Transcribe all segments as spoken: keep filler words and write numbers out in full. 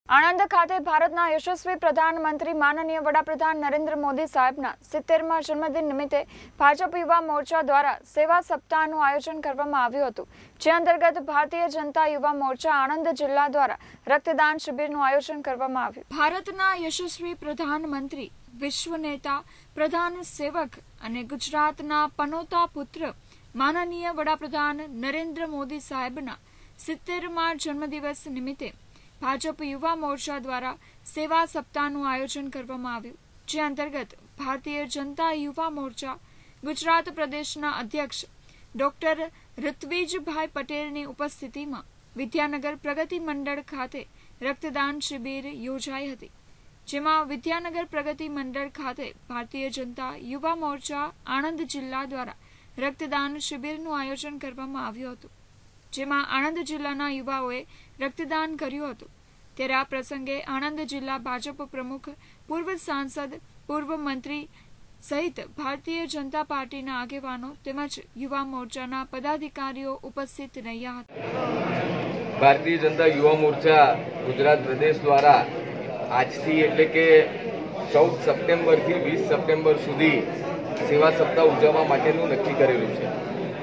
આણંદ ખાતે ભારતના યશસ્વી પ્રધાનમંત્રી માનનીય વડાપ્રધાન નરેન્દ્ર મોદી સાહેબના સિત્તેરમા જન્મદિન નિમિત્તે ભાજપ યુવા મોરચા દ્વારા સેવા સપ્તાહનું આયોજન કરવામાં આવ્યું હતું, જે અંતર્ગત ભારતીય જનતા યુવા મોરચા આણંદ જિલ્લા દ્વારા રક્તદાન શિબિરનું આયોજન કરવામાં આવ્યું। ભારતના યશસ્વી પ્રધાનમંત્રી, વિશ્વ નેતા, પ્રધાન સેવક અને ગુજરાતના પનોતા પુત્ર માનનીય વડાપ્રધાન નરેન્દ્ર મોદી સાહેબના સિત્તેરમા જન્મદિવસ નિમિત્તે ભાજપ યુવા મોરચા દ્વારા સેવા સપ્તાહનું આયોજન કરવામાં આવ્યું, જે અંતર્ગત ભારતીય જનતા યુવા મોરચા ગુજરાત પ્રદેશના અધ્યક્ષ ડોક્ટર ઋત્વિજભાઈ પટેલની ઉપસ્થિતિમાં વિદ્યાનગર પ્રગતિ મંડળ ખાતે રક્તદાન શિબિર યોજાઈ હતી, જેમાં વિદ્યાનગર પ્રગતિ મંડળ ખાતે ભારતીય જનતા યુવા મોરચા આણંદ જિલ્લા દ્વારા રક્તદાન શિબિરનું આયોજન કરવામાં આવ્યું હતું, જેમાં આણંદ જિલ્લાના યુવાઓએ રક્તદાન કર્યું હતું। ત્યારે આ પ્રસંગે આણંદ જિલ્લા ભાજપ પ્રમુખ, પૂર્વ સાંસદ, પૂર્વ મંત્રી સહિત ભારતીય જનતા પાર્ટીના આગેવાનો તેમજ યુવા મોરચાના પદાધિકારીઓ ઉપસ્થિત રહ્યા હતા। ભારતીય જનતા યુવા મોરચા ગુજરાત પ્રદેશ દ્વારા આજથી એટલે કે ચૌદ સપ્ટેમ્બર થી વીસ સપ્ટેમ્બર સુધી સેવા સપ્તાહ ઉજવવા માટેનું નક્કી કરેલું છે।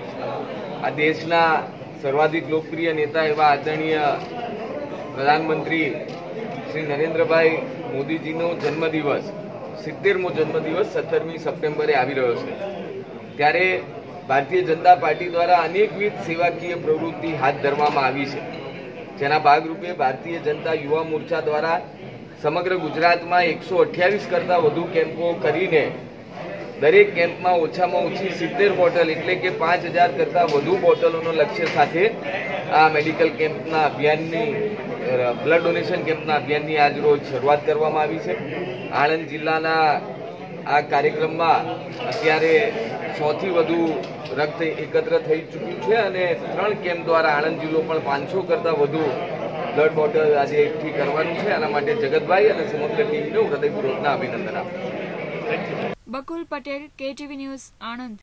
આ દેશના સર્વાધિક લોકપ્રિય નેતા એવા આદરણીય પ્રધાનમંત્રી શ્રી નરેન્દ્રભાઈ મોદીજીનો જન્મદિવસ સિત્તેરમો જન્મદિવસ સત્તરમી સપ્ટેમ્બરે આવી રહ્યો છે, ત્યારે ભારતીય જનતા પાર્ટી દ્વારા અનેકવિધ સેવાકીય પ્રવૃત્તિ હાથ ધરવામાં આવી છે, જેના ભાગરૂપે ભારતીય જનતા યુવા મોરચા દ્વારા સમગ્ર ગુજરાતમાં એકસો અઠ્યાવીસ કરતા વધુ કેમ્પો કરીને દરેક કેમ્પમાં ઓછામાં ઓછી સિત્તેર બોટલ એટલે કે પાંચ હજાર કરતા વધુ બોટલોનો લક્ષ્ય સાથે આ મેડિકલ કેમ્પના અભિયાનની બ્લડ ડોનેશન કેમ્પના અભિયાનની આજ રોજ શરૂઆત કરવામાં આવી છે। આણંદ જિલ્લાના આ કાર્યક્રમમાં અત્યારે સો થી વધુ રક્ત એકત્ર થઈ ચૂક્યું છે અને ત્રણ કેમ્પ દ્વારા આણંદ જિલ્લો પણ પાંચસો કરતા વધુ બ્લડ બોટલ આજે એકઠી કરવાનું છે। આના માટે જગતભાઈ અને સમગ્ર ટીમને હૃદયપૂર્વકના અભિનંદન આપું છું। Bakul Patel, KTV news, Anand.